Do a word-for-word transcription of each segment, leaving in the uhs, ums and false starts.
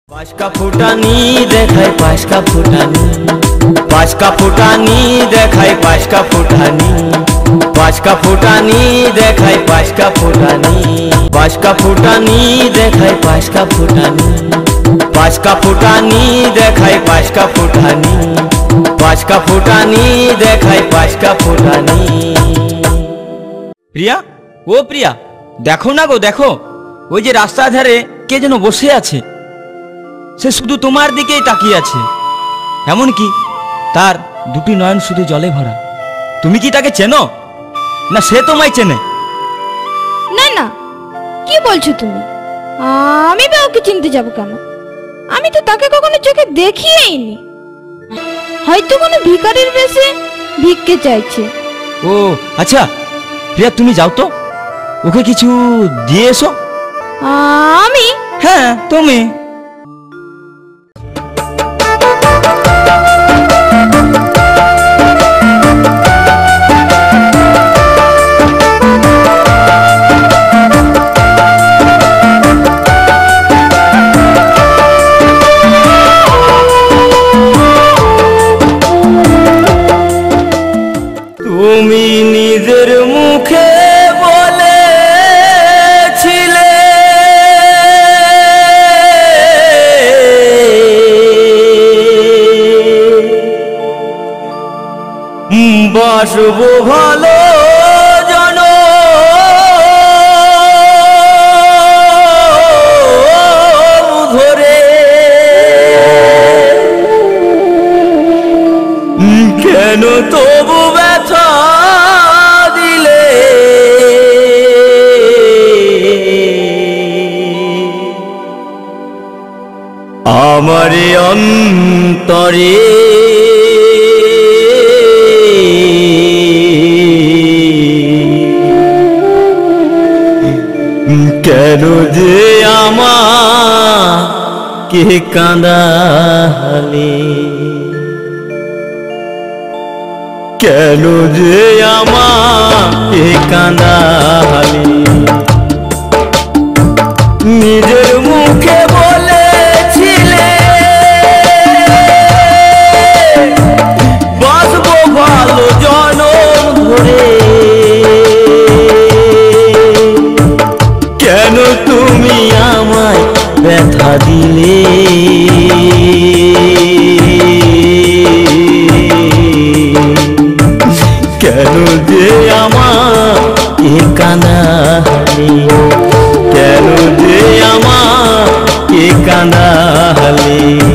পাঁচকা ফুটানি দেখায় পাঁচকা ফুটানি, পাঁচকা ফুটানি দেখায় পাঁচকা ফুটানি, পাঁচকা ফুটানি দেখায় পাঁচকা ফুটানি, পাঁচকা ফুটানি দেখায় পাঁচকা ফুটানি, পাঁচকা ফুটানি দেখায় পাঁচকা ফুটানি, পাঁচকা ফুটানি দেখায় পাঁচকা ফুটানি। প্রিয়া, ও প্রিয়া, দেখো না গো দেখো, ওই যে রাস্তার ধারে কে যেন বসে আছে, সে শুধু তোমার দিকেই তাকিয়ে আছে, এমনকি তার দুটি নয়ন শুধু জলে ভরা। তুমি কি তাকে চেনো, না সে তোমায় চেনে? না না, কি বলছো তুমি? আমি বা ওকে চিনতে যাব কেন? আমি তো তাকে কখনো চোখে দেখিয়েইনি। হয়তো কোনো ভিখারির বেশে ভিক্ষে চাইছে। ও আচ্ছা প্রিয়া, তুমি যাও তো, ওকে কিছু দিয়ে এসো। আমি? হ্যাঁ তুমি। তুমি নিজের মুখে বলেছিলে বাসবো ভালো জন ধরে, কেন তবু ব্যথা দিলে? আমারে অন্তরে কেন যে আমাকে কাঁদালে, কেন যে আমাকে কাঁদালে? নিজের মুখে বলেছিলে বাসবো ভালো জনম ধরে, কেন তুমি আমায় ব্যথা দিলে? কেন যে আমাকে কাঁদালে, কেন যে আমাকে কাঁদালে?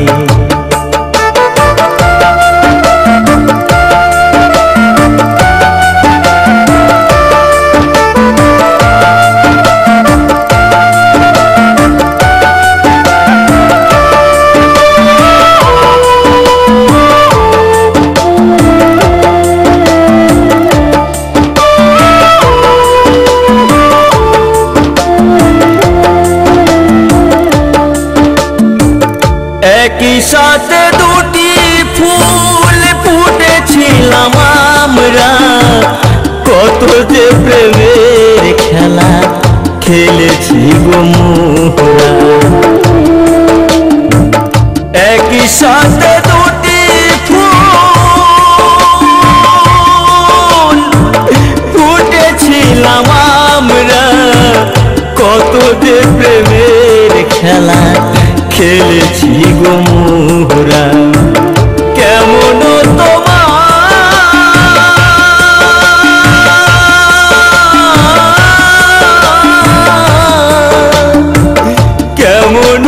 একই সাথে দুটি ফুল ফুটেছিলাম আমরা, কত যে প্রেমের খেলা খেলেছি গো মোরা। একই সাথে দুটি ফুল ফুটেছিলাম আমরা, কত যে প্রেমের খেলা খেলেছি গো মোরা। কেমন তোমার, কেমন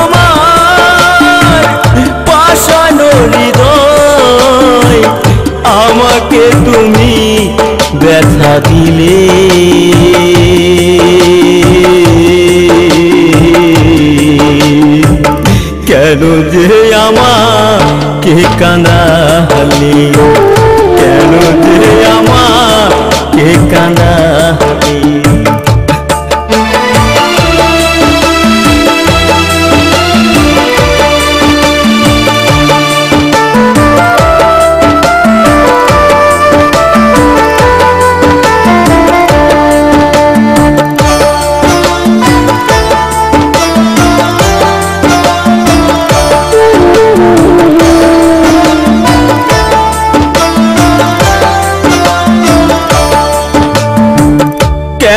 তোমার পাষানো হৃদয়, আমাকে তুমি ব্যথা দিলে? কেন যে আমাকে কাঁদালে, কেন যে আমাকে কাঁদালে?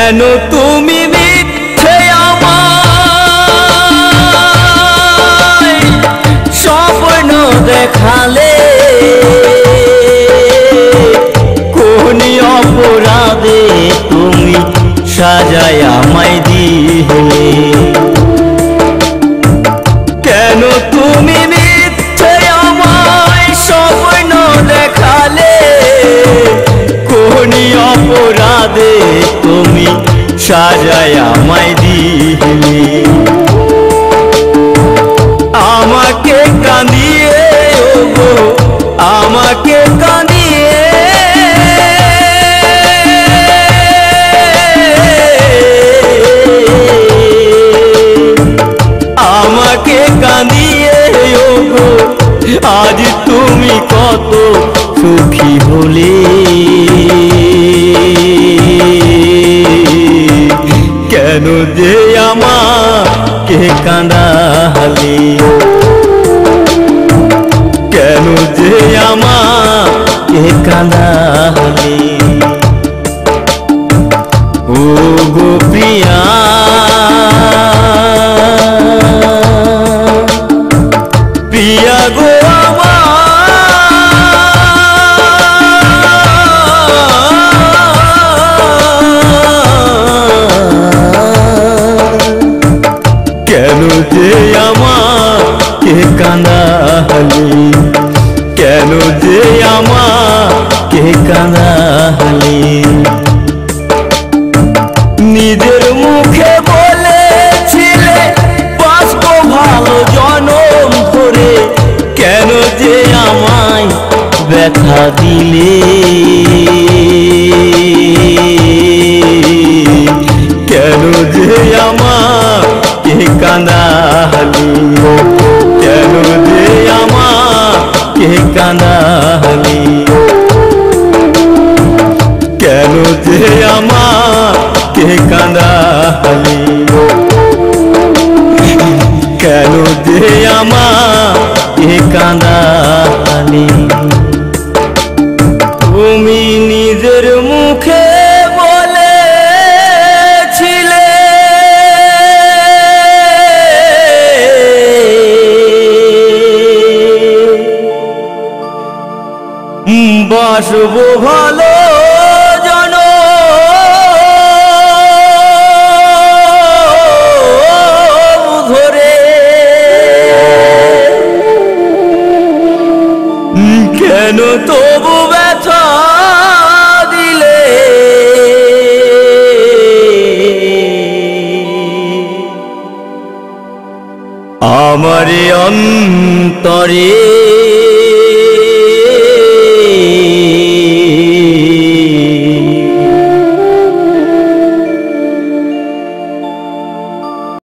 কেন তুমি মিথ্যে আমায় স্বপ্ন দেখালে, কোন অপরাধে তুমি সাজায় আমায় দিলে। কেন তুমি মিথ্যে আমায় স্বপ্ন দেখালে, কোন অপরাধে তুমি সাজায় আমায় দিলে। আমাকে কাঁদিয়ে ওগো আমাকে কাঁদিয়ে, আমাকে কাঁদিয়ে ওগো আজ তুমি কত সুখী হলে। কেন যে আমাকে কাঁদালে, কেন যে আমাকে কাঁদালে। ও গো প্রিয়া, প্রিয়া গো কেন যে আমাকে কাঁদালে, কেন যে আমাকে কাঁদালে। নিজের মুখে বলেছিলে বাঁচব ভালো জনম ধরে, কেন যে আমায় ব্যথা দিলে। কেন যে আমাকে কাঁদালে, কেন যে আমাকে কাঁদালে। কেন যে আমাকে কাঁদালে, কেন যে আমাকে কাঁদালে। তুমি নিজের মুখে বলেছিলে বাসব ভালো জনম ধরে, কেন তবু ব্যথা দিলে। আমারে অন্তরে